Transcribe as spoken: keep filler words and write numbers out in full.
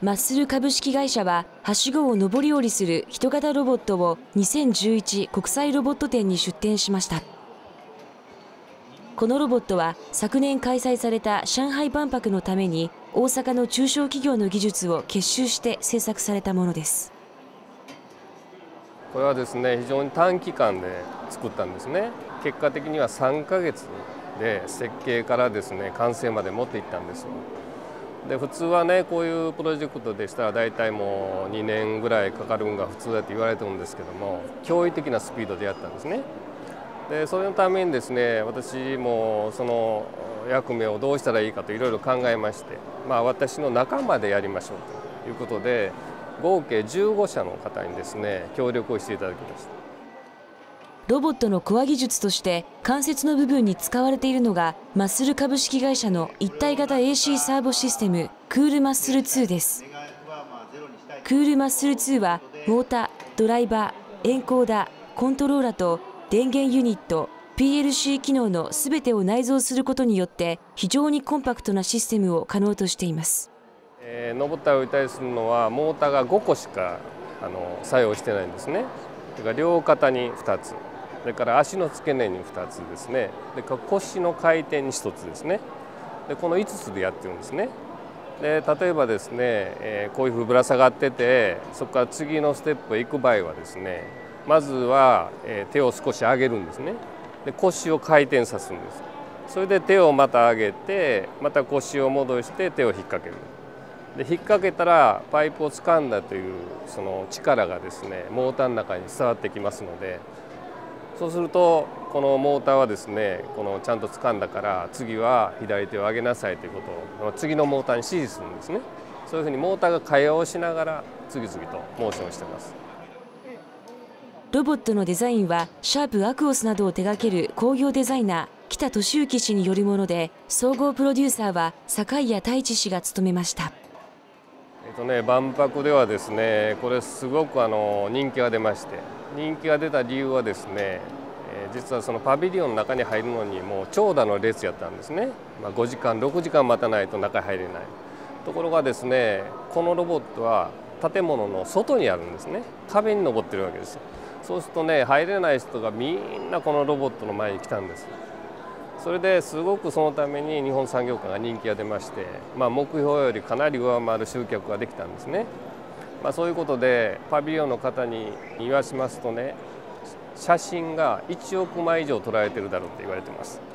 マッスル株式会社は、はしごを上り下りする人型ロボットをにせんじゅういち国際ロボット展に出展しました。このロボットは昨年開催された上海万博のために大阪の中小企業の技術を結集して製作されたものです。 これはですね、非常に短期間で作ったんですね。結果的にはさんかげつで設計からですね、完成まで持っていったんですよ。で普通はね、こういうプロジェクトでしたら大体もうにねんぐらいかかるんが普通だと言われてるんですけども、驚異的なスピードでやったんですね。でそれのためにですね、私もその役目をどうしたらいいかといろいろ考えまして、まあ、私の仲間でやりましょうということで、合計じゅうごしゃの方にですね、協力をしていただきました。 ロボットのコア技術として関節の部分に使われているのが、マッスル株式会社の一体型 エーシー サーボシステムクールマッスルツーです。クールマッスルツーはモーター、ドライバー、エンコーダー、コントローラーと電源ユニット、ピーエルシー 機能のすべてを内蔵することによって非常にコンパクトなシステムを可能としています。 えー、上ったり降りたりするのはモーターがごこしかあの作用してないんですね。それから両肩にふたつ、それから足の付け根にふたつですね。で腰の回転にひとつですね。でこのいつつでやってるんですね。で例えばですね、えー、こういうふうにぶら下がってて、そこから次のステップへ行く場合はですね、まずは、えー、手を少し上げるんですね。で腰を回転さすんです。それで手をまた上げて、また腰を戻して手を引っ掛ける。で引っ掛けたらパイプを掴んだというその力がですね、モーターの中に伝わってきますので、そうするとこのモーターはですね、このちゃんと掴んだから次は左手を上げなさいということを次のモーターに指示するんですね。そういうふうにモーターが会話をしながら次々とモーションしています。 ロボットのデザインはシャープアクオスなどを手掛ける工業デザイナー北俊之氏によるもので、総合プロデューサーは坂井谷太一氏が務めました。 えっとね、万博ではですね、これすごくあの人気が出まして、人気が出た理由はですね、えー、実はそのパビリオンの中に入るのにもう長蛇の列やったんですね。まあ、ごじかんろくじかん待たないと中に入れない。ところがですね、このロボットは建物の外にあるんですね。壁に登ってるわけです。そうするとね、入れない人がみんなこのロボットの前に来たんです。それですごくそのために日本産業界が人気が出まして、まあ、目標よりかなり上回る集客ができたんですね。まあ、そういうことでパビリオンの方に言わしますとね、写真がいちおくまい以上撮られてるだろうと言われてます。